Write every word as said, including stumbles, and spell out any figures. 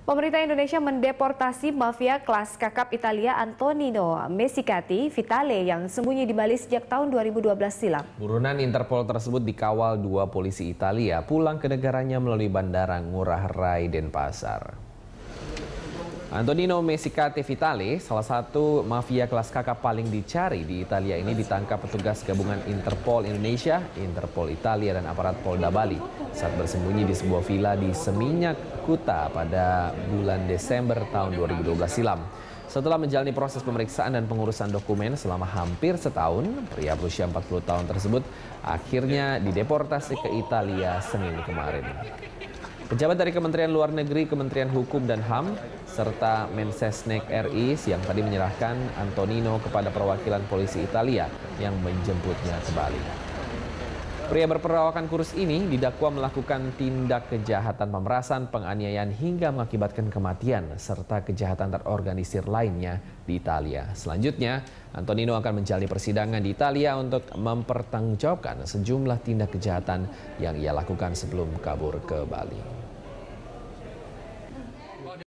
Pemerintah Indonesia mendeportasi mafia kelas kakap Italia Antonino Messicati Vitale yang sembunyi di Bali sejak tahun dua ribu dua belas silam. Buronan Interpol tersebut dikawal dua polisi Italia pulang ke negaranya melalui Bandara Ngurah Rai Denpasar. Antonino Messicati Vitale, salah satu mafia kelas kakap paling dicari di Italia ini, ditangkap petugas gabungan Interpol Indonesia, Interpol Italia, dan aparat Polda Bali saat bersembunyi di sebuah villa di Seminyak, Kuta pada bulan Desember tahun dua ribu dua belas silam. Setelah menjalani proses pemeriksaan dan pengurusan dokumen selama hampir setahun, pria berusia empat puluh tahun tersebut akhirnya dideportasi ke Italia Senin kemarin. Pejabat dari Kementerian Luar Negeri, Kementerian Hukum dan H A M, serta Mensesnek R I siang tadi menyerahkan Antonino kepada perwakilan polisi Italia yang menjemputnya ke Bali. Pria berperawakan kurus ini didakwa melakukan tindak kejahatan pemerasan, penganiayaan hingga mengakibatkan kematian, serta kejahatan terorganisir lainnya di Italia. Selanjutnya, Antonino akan menjalani persidangan di Italia untuk mempertanggungjawabkan sejumlah tindak kejahatan yang ia lakukan sebelum kabur ke Bali.